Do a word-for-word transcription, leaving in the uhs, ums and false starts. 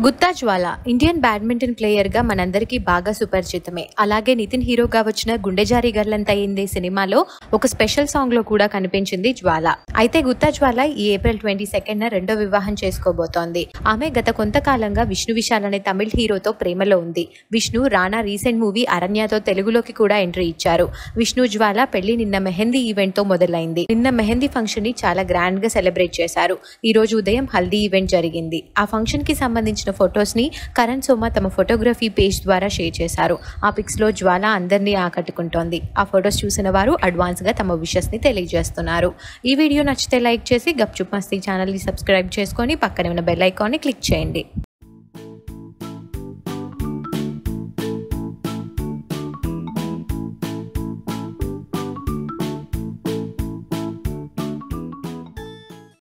Gutta Jwala Indian badminton player గా మనందరికీ బాగా సుపరిచితమే. అలాగే నితిన్ హీరోగా వచ్చిన గుండె జారి గల్లంతయింది సినిమాలో ఒక స్పెషల్ సాంగ్ లో కూడా కనిపించింది జ్వాల. అయితే గుత్తా జ్వాల ఈ ఏప్రిల్ ట్వంటీ సెకండ్ న రెండో వివాహం చేసుకోబోతోంది. ఆమె గత కొంతకాలంగా విష్ణు విశాల్ అనే తమిళ హీరోతో ప్రేమలో ఉంది. విష్ణు రానా రీసెంట్ మూవీ అరణ్యతో తెలుగులోకి కూడా ఎంట్రీ ఇచ్చారు. విష్ణు జ్వాల పెళ్లి నిన్న మెహందీ ఈవెంట్ తో మొదలైంది. నిన్న మెహందీ ఫంక్షన్ ని చాలా గ్రాండ్ గా సెలబ్రేట్ చేశారు. ఈ రోజు ఉదయం హల్దీ ఈవెంట్ జరిగింది. ఆ ఫంక్షన్ కి సంబంధించిన ఫొటోస్ ని కరణ్ సోమ తమ ఫోటోగ్రఫీ పేజ్ ద్వారా షేర్ చేశారు. ఆ పిక్స్ లో జ్వాల అందరినీ ఆకట్టుకుంటోంది. ఆ ఫొటోస్ చూసిన వారు అడ్వాన్స్ గా తమ విషెస్ ని తెలియజేస్తున్నారు. ఈ వీడియో నచ్చితే లైక్ చేసి గప్చుప్ మస్తీ ఛానల్ ని సబ్స్క్రైబ్ చేసుకొని పక్కనే ఉన్న బెల్ ఐకాన్ ని క్లిక్ చేయండి.